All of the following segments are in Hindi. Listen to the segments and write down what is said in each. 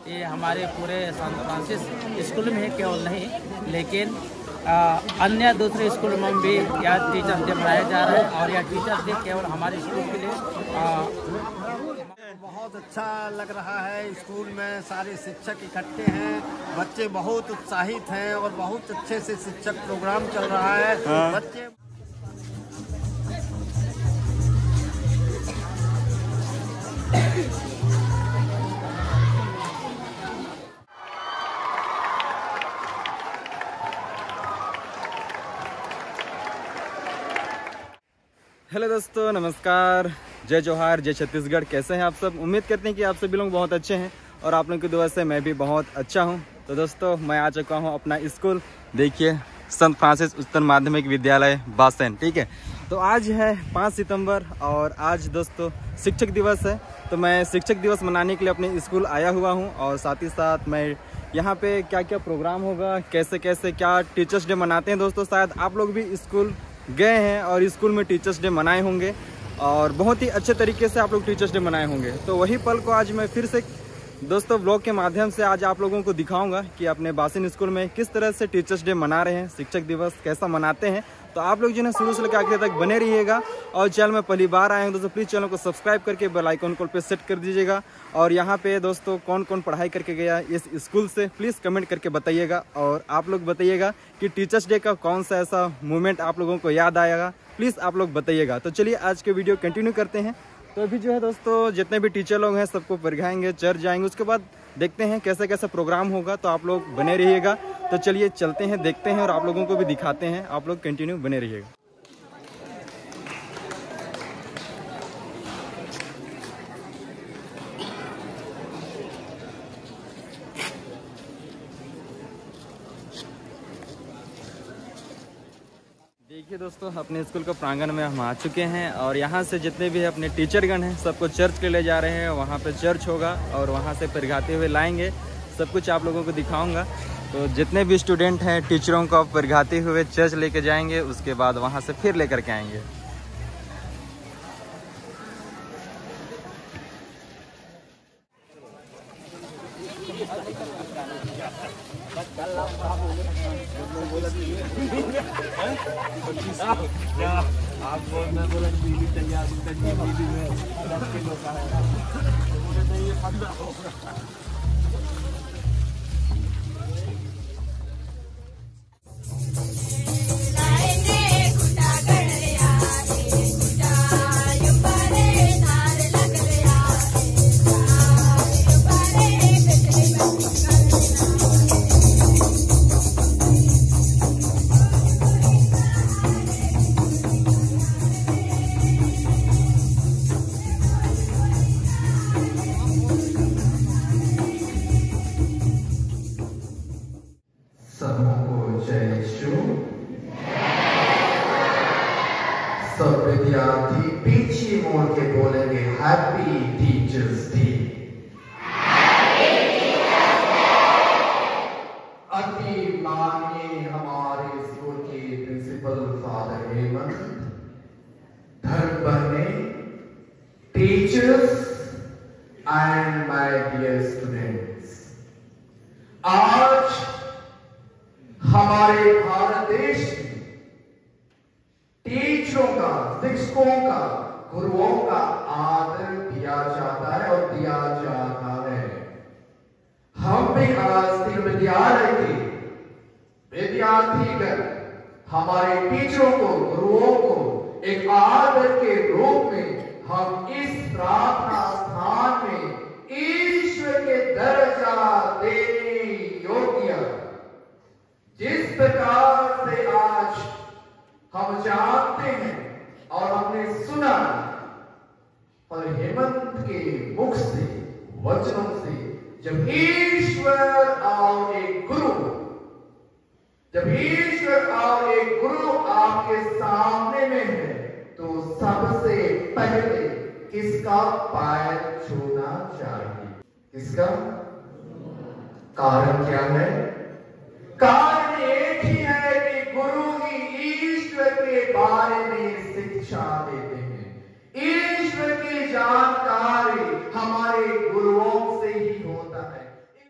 ये हमारे पूरे सान फ्रांसिस स्कूल में ही केवल नहीं, लेकिन अन्य दूसरे स्कूल में भी यह टीचर्स डे मनाया जा रहा है। और यह टीचर्स डे केवल हमारे स्कूल के लिए बहुत अच्छा लग रहा है। स्कूल में सारे शिक्षक इकट्ठे हैं, बच्चे बहुत उत्साहित हैं और बहुत अच्छे से शिक्षक प्रोग्राम चल रहा है। बच्चे हेलो दोस्तों, नमस्कार, जय जोहार, जय छत्तीसगढ़। कैसे हैं आप सब? उम्मीद करते हैं कि आप सभी लोग बहुत अच्छे हैं और आप लोगों की दुआ से मैं भी बहुत अच्छा हूं। तो दोस्तों, मैं आ चुका हूं अपना स्कूल, देखिए संत फ्रांसिस उच्चतर माध्यमिक विद्यालय बासन। ठीक है, तो आज है 5 सितंबर और आज दोस्तों शिक्षक दिवस है। तो मैं शिक्षक दिवस मनाने के लिए अपने स्कूल आया हुआ हूँ और साथ ही साथ मैं यहाँ पे क्या क्या प्रोग्राम होगा, कैसे कैसे क्या टीचर्स डे मनाते हैं। दोस्तों, शायद आप लोग भी स्कूल गए हैं और स्कूल में टीचर्स डे मनाए होंगे और बहुत ही अच्छे तरीके से आप लोग टीचर्स डे मनाए होंगे। तो वही पल को आज मैं फिर से दोस्तों ब्लॉग के माध्यम से आज आप लोगों को दिखाऊंगा कि अपने बासन स्कूल में किस तरह से टीचर्स डे मना रहे हैं, शिक्षक दिवस कैसा मनाते हैं। तो आप लोग जो है शुरू से लेकर आखिर तक बने रहिएगा। और चैनल में पहली बार आए हैं दोस्तों, प्लीज़ चैनल को सब्सक्राइब करके बेल आइकन कॉल पे सेट कर दीजिएगा। और यहाँ पे दोस्तों कौन कौन पढ़ाई करके गया इस स्कूल से, प्लीज़ कमेंट करके बताइएगा। और आप लोग बताइएगा कि टीचर्स डे का कौन सा ऐसा मोमेंट आप लोगों को याद आएगा, प्लीज़ आप लोग बताइएगा। तो चलिए आज के वीडियो कंटिन्यू करते हैं। तो अभी जो है दोस्तों जितने भी टीचर लोग हैं सबको परिघाएंगे, चर्च जाएंगे, उसके बाद देखते हैं कैसे कैसे प्रोग्राम होगा। तो आप लोग बने रहिएगा। तो चलिए चलते हैं, देखते हैं और आप लोगों को भी दिखाते हैं। आप लोग कंटिन्यू बने रहिएगा। देखिए दोस्तों, अपने स्कूल का प्रांगण में हम आ चुके हैं और यहाँ से जितने भी अपने टीचरगण हैं सबको चर्च के ले जा रहे हैं। वहाँ पे चर्च होगा और वहाँ से परिघाते हुए लाएंगे, सब कुछ आप लोगों को दिखाऊंगा। तो जितने भी स्टूडेंट हैं टीचरों को परिघाते हुए चर्च लेके जाएंगे, उसके बाद वहाँ से फिर लेकर के आएंगे। आप बोलना बोला बिजली तैयार बिजली में रखे लोग सब विद्यार्थी पीछे मोड़ के बोलेंगे हैप्पी टीचर्स डे। अति माननीय हमारे स्कूल के प्रिंसिपल फादर हेमंत, धर्म बहने, teachers and my dear students, आज हमारे भारत देश टीचरों का, शिक्षकों का, गुरुओं का आदर दिया जाता है और दिया जाता है। हम भी आज तीन विद्यालय के विद्यार्थीगण हमारे टीचरों को, गुरुओं को एक आदर के रूप में हम इस प्रार्थना स्थान में ईश्वर के दर्जा देने योग्य, जिस प्रकार से आज हम जानते हैं और हमने सुना और हेमंत के मुख से, वचनों से, जब ईश्वर और एक गुरु आपके सामने में है तो सबसे पहले किसका पैर छूना चाहिए? किसका? कारण क्या है? कारण एक ही है कि गुरु ही ईश्वर के बारे में शिक्षा देते हैं। ईश्वर की जानकारी हमारे गुरुओं से ही होता है।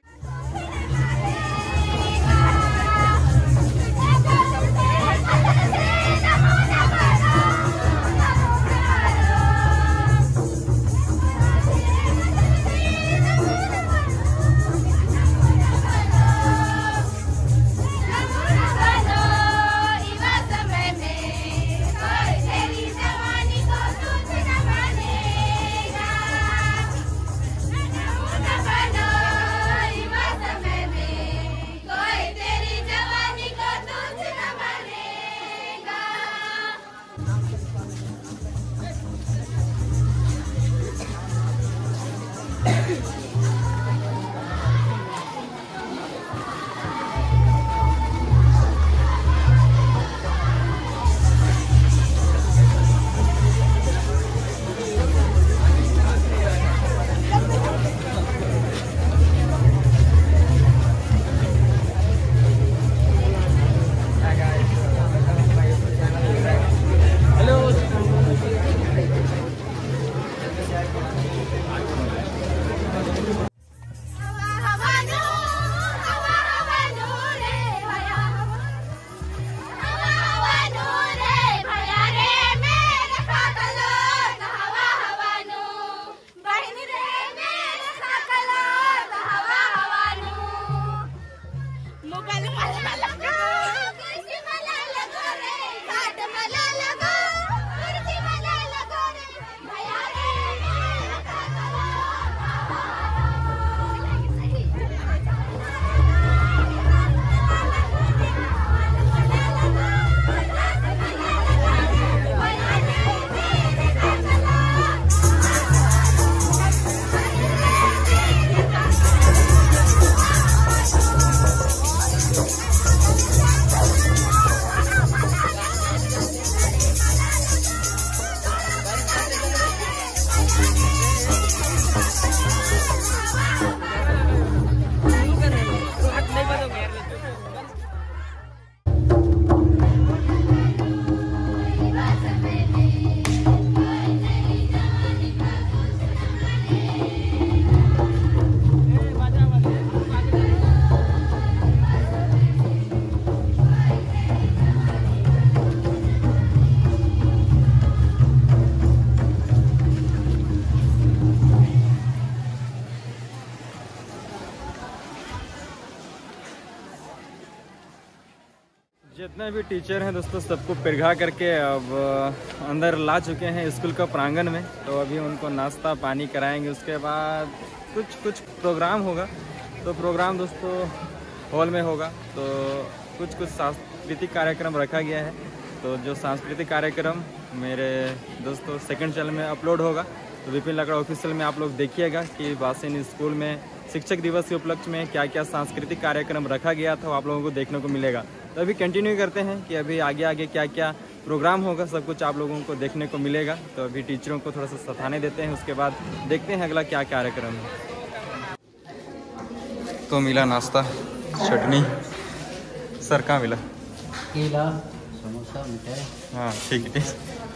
जितने भी टीचर हैं दोस्तों सबको पिघा करके अब अंदर ला चुके हैं स्कूल का प्रांगण में। तो अभी उनको नाश्ता पानी कराएंगे, उसके बाद कुछ प्रोग्राम होगा। तो प्रोग्राम दोस्तों हॉल में होगा। तो कुछ सांस्कृतिक कार्यक्रम रखा गया है। तो जो सांस्कृतिक कार्यक्रम मेरे दोस्तों सेकंड चैनल में अपलोड होगा। तो विपिन लकड़ा ऑफिशियल में आप लोग देखिएगा कि बासिन स्कूल में शिक्षक दिवस के उपलक्ष्य में क्या क्या सांस्कृतिक कार्यक्रम रखा गया था, वो आप लोगों को देखने को मिलेगा। तो अभी कंटिन्यू करते हैं कि अभी आगे क्या क्या प्रोग्राम होगा, सब कुछ आप लोगों को देखने को मिलेगा। तो अभी टीचरों को थोड़ा सा सताने देते हैं, उसके बाद देखते हैं अगला क्या कार्यक्रम है। तो मिला नाश्ता, चटनी। सर कहाँ मिला? केला, समोसा, मिठाई। हाँ ठीक है।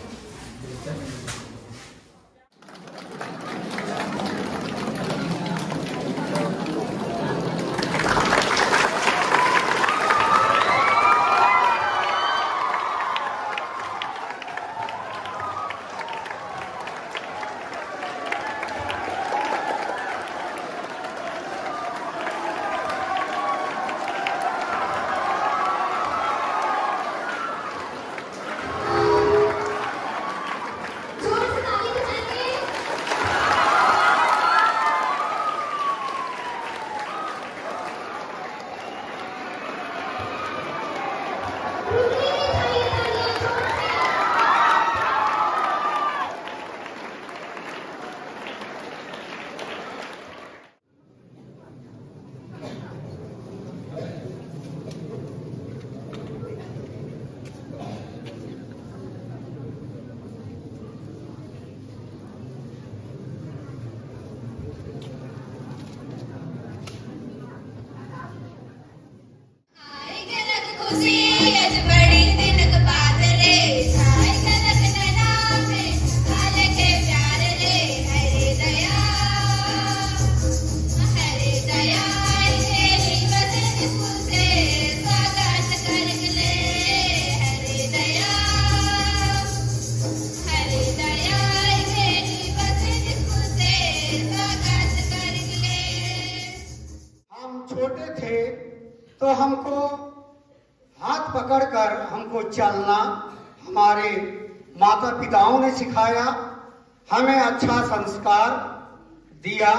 छोटे थे तो हमको हाथ पकड़कर हमको चलना हमारे माता पिताओं ने सिखाया, हमें अच्छा संस्कार दिया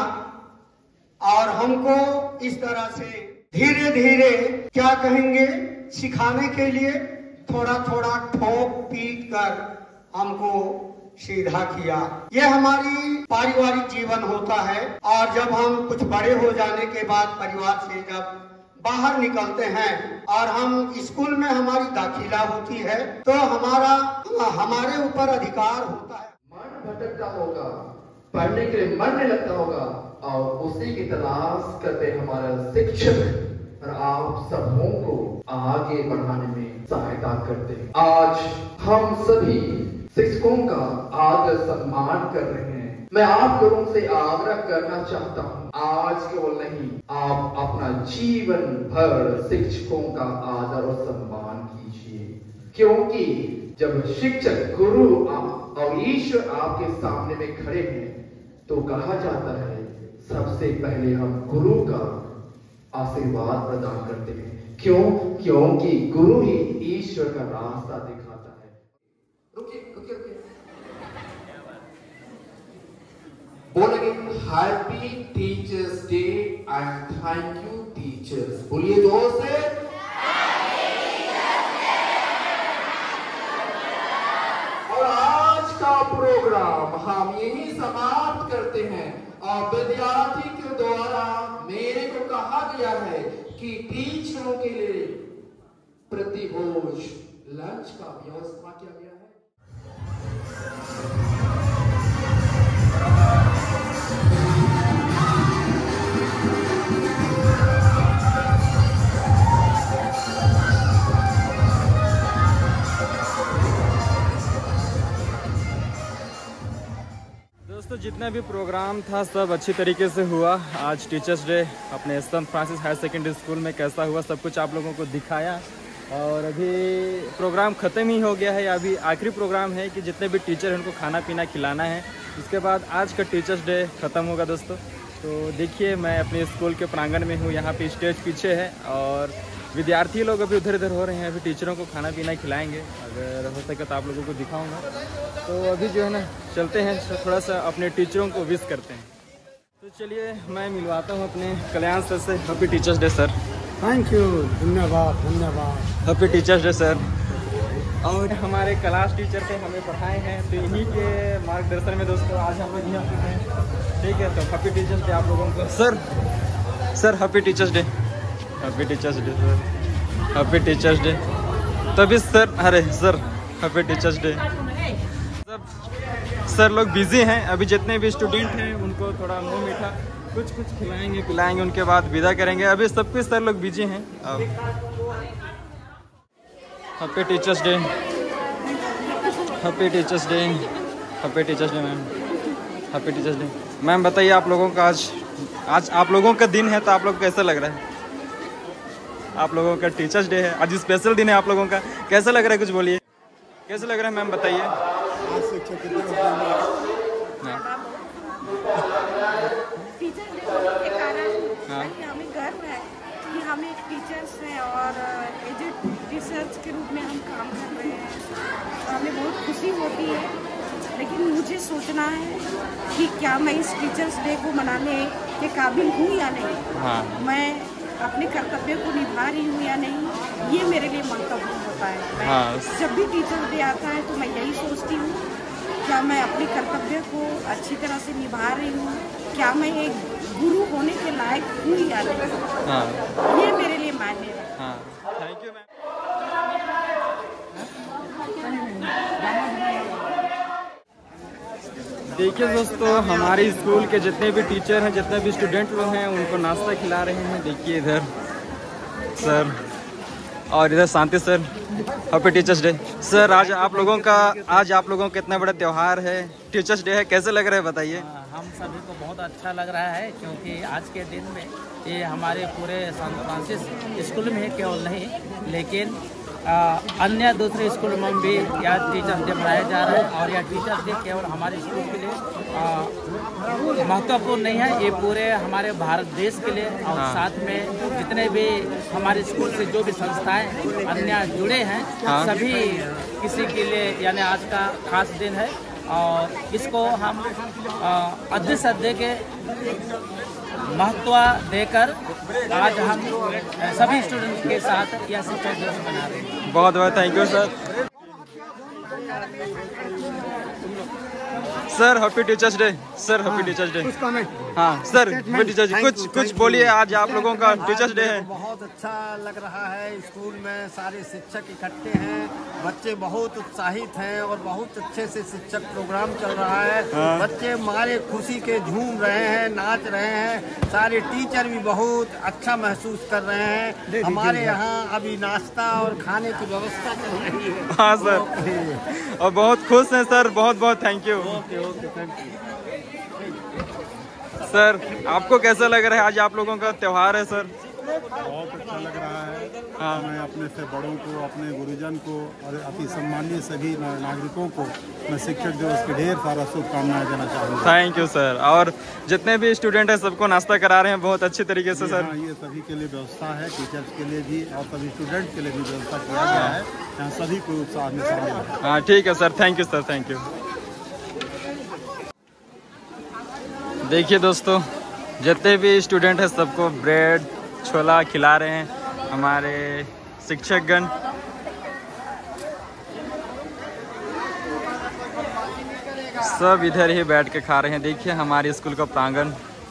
और हमको इस तरह से धीरे धीरे क्या कहेंगे सिखाने के लिए थोड़ा थोड़ा ठोक पीट कर हमको सीधा किया। ये हमारी पारिवारिक जीवन होता है। और जब हम कुछ बड़े हो जाने के बाद परिवार से जब बाहर निकलते हैं और हम स्कूल में हमारी दाखिला होती है तो हमारे ऊपर अधिकार होता है। मन भटकता होगा, पढ़ने के लिए मन नहीं लगता होगा और उसी की तलाश करते हमारा शिक्षक और आप सबों को आगे बढ़ाने में सहायता करते हैं। आज हम सभी शिक्षकों का आदर सम्मान कर रहे हैं। मैं आप लोगों से आग्रह करना चाहता हूँ, आज केवल नहीं, आप अपना जीवन भर शिक्षकों का आदर और सम्मान कीजिए, क्योंकि जब शिक्षक गुरु और ईश्वर आपके सामने में खड़े हैं तो कहा जाता है सबसे पहले हम गुरु का आशीर्वाद प्रदान करते हैं। क्योंकि गुरु ही ईश्वर का रास्ता दिखाता है। रुकिए बोलेंगे happy teachers day and thank you teachers. बोलिए जोर से। और आज का प्रोग्राम हम यही समाप्त करते हैं और विद्यार्थी के द्वारा मेरे को कहा गया है कि टीचरों के लिए प्रतिभोज लंच का व्यवस्था किया गया है। दोस्तों जितना भी प्रोग्राम था सब अच्छी तरीके से हुआ। आज टीचर्स डे अपने saint Francis higher secondary school में कैसा हुआ सब कुछ आप लोगों को दिखाया। और अभी प्रोग्राम ख़त्म ही हो गया है। अभी आखिरी प्रोग्राम है कि जितने भी टीचर हैं उनको खाना पीना खिलाना है। उसके बाद आज का टीचर्स डे ख़त्म होगा दोस्तों। तो देखिए मैं अपने स्कूल के प्रांगण में हूँ, यहाँ पे स्टेज पीछे है और विद्यार्थी लोग अभी उधर इधर हो रहे हैं। अभी टीचरों को खाना पीना खिलाएंगे, अगर हो सके तो आप लोगों को दिखाऊंगा। तो अभी जो है ना चलते हैं, थोड़ा सा अपने टीचरों को विश करते हैं। तो चलिए मैं मिलवाता हूँ अपने कल्याण सर से। Happy teachers day sir. Thank you, धन्यवाद धन्यवाद। Happy teachers day sir. और हमारे क्लास टीचर थे, हमें पढ़ाए हैं, तो इन्हीं के मार्गदर्शन में दोस्तों आज हम लोग यहाँ पे हैं। ठीक है, तो हैप्पी टीचर्स डे आप लोगों को। Sir happy teachers day. Happy teachers day sir. Happy teachers day. तभी सर, अरे sir happy teachers day. Sir लोग बिजी हैं, अभी जितने भी स्टूडेंट हैं उनको थोड़ा मुँह मीठा कुछ खिलाएंगे पिलाएंगे, उनके बाद विदा करेंगे। अभी सब कुछ सर लोग बिजी हैं। अब happy teachers day. Happy teachers day. Happy teachers day ma'am. Happy teachers day ma'am. बताइए आप लोगों का आज आप लोगों का दिन है, तो आप लोग को कैसा लग रहा है? आप लोगों का टीचर्स डे है, आज स्पेशल दिन है आप लोगों का, कैसा लग रहा है? कुछ बोलिए, कैसा लग रहा है मैम, बताइए। टीचर डे के कारण हमें गर्व है कि हम एक टीचर्स हैं और एजेड टीचर्स के रूप में हम काम कर रहे हैं, तो हमें बहुत खुशी होती है। लेकिन मुझे सोचना है कि क्या मैं इस टीचर्स डे को मनाने के काबिल हूँ या नहीं, मैं अपने कर्तव्य को निभा रही हूँ या नहीं, ये मेरे लिए मंतव्य होता है। जब भी टीचर्स डे आता है तो मैं यही सोचती हूँ, क्या मैं अपने कर्तव्य को अच्छी तरह से निभा रही हूँ, क्या मैं एक गुरु होने के लायक हूँ या नहीं, ये मेरे लिए मायने है। Thank you ma'am. देखिए दोस्तों, हमारे स्कूल के जितने भी टीचर हैं, जितने भी स्टूडेंट लोग हैं, उनको नाश्ता खिला रहे हैं। देखिए इधर सर और इधर Shanti sir. Happy teachers day sir. आज आप लोगों का इतना बड़ा त्यौहार है, टीचर्स डे है, कैसे लग रहा है बताइए? हम सभी को बहुत अच्छा लग रहा है, क्योंकि आज के दिन में ये हमारे पूरे सैन फ्रांसिस स्कूल में केवल नहीं, लेकिन अन्य दूसरे स्कूलों में भी यह टीचर्स डे मनाया जा रहा है। और यह टीचर्स डे केवल हमारे स्कूल के लिए महत्वपूर्ण नहीं है, ये पूरे हमारे भारत देश के लिए, और साथ में जितने भी हमारे स्कूल से जो भी संस्थाएं अन्य जुड़े हैं, सभी किसी के लिए यानी आज का खास दिन है। और इसको हम अध्यक्ष के महत्व देकर आज हम सभी स्टूडेंट्स के साथ यह शिक्षक दिवस मना रहे हैं। बहुत बहुत thank you sir. Sir happy teachers day. Sir happy teachers day. हाँ सर, हैप्पी टीचर्स डे। कुछ बोलिए, आज आप लोगों का टीचर्स डे है। बहुत अच्छा लग रहा है, स्कूल में सारे शिक्षक इकट्ठे हैं, बच्चे बहुत उत्साहित हैं और बहुत अच्छे से शिक्षक प्रोग्राम चल रहा है। बच्चे मारे खुशी के झूम रहे हैं, नाच रहे हैं, सारे टीचर भी बहुत अच्छा महसूस कर रहे हैं। हमारे यहाँ अभी नाश्ता और खाने की व्यवस्था चल रही है। हाँ सर, और बहुत खुश हैं सर, बहुत बहुत थैंक यू। सर आपको कैसा लग रहा है, आज आप लोगों का त्यौहार है सर? बहुत अच्छा लग रहा है। मैं अपने से बड़ों को, अपने गुरुजन को और अति सम्मानीय सभी नागरिकों को मैं शिक्षक दिवस की ढेर सारा शुभकामनाएं देना चाहूँगा। Thank you sir. और जितने भी स्टूडेंट हैं सबको नाश्ता करा रहे हैं बहुत अच्छी तरीके से सर। ये सभी के लिए व्यवस्था है, टीचर्स के लिए भी और सभी स्टूडेंट के लिए भी व्यवस्था किया गया है, यहाँ सभी को उत्साह में शामिल है। हाँ ठीक है sir, thank you sir, thank you. देखिए दोस्तों, जितने भी स्टूडेंट हैं सबको ब्रेड छोला खिला रहे हैं हमारे शिक्षकगण। सब इधर ही बैठ के खा रहे हैं। देखिए हमारे स्कूल का प्रांगण।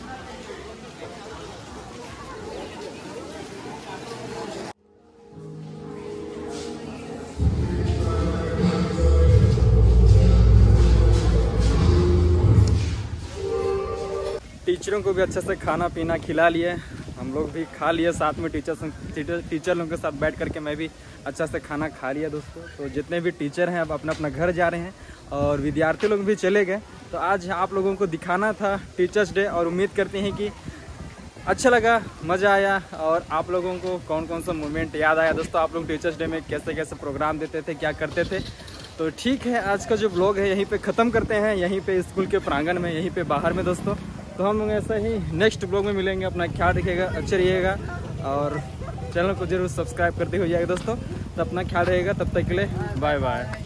टीचरों को भी अच्छे से खाना पीना खिला लिए, हम लोग भी खा लिए, साथ में टीचर लोगों के साथ बैठ करके मैं भी अच्छा से खाना खा लिया दोस्तों। तो जितने भी टीचर हैं अब अपना अपना घर जा रहे हैं और विद्यार्थी लोग भी चले गए। तो आज आप लोगों को दिखाना था टीचर्स डे, और उम्मीद करते हैं कि अच्छा लगा, मज़ा आया, और आप लोगों को कौन कौन सा मोमेंट याद आया दोस्तों। आप लोग टीचर्स डे में कैसे कैसे प्रोग्राम देते थे, क्या करते थे। तो ठीक है, आज का जो ब्लॉग है यहीं पे ख़त्म करते हैं, यहीं पे स्कूल के प्रांगण में, यहीं पे बाहर में दोस्तों। तो हम लोग ऐसा ही नेक्स्ट ब्लॉग में मिलेंगे। अपना ख्याल रखिएगा, अच्छे रहिएगा और चैनल को जरूर सब्सक्राइब करते हो जाएगा दोस्तों। तो अपना ख्याल रहेगा, तब तक के लिए बाय बाय।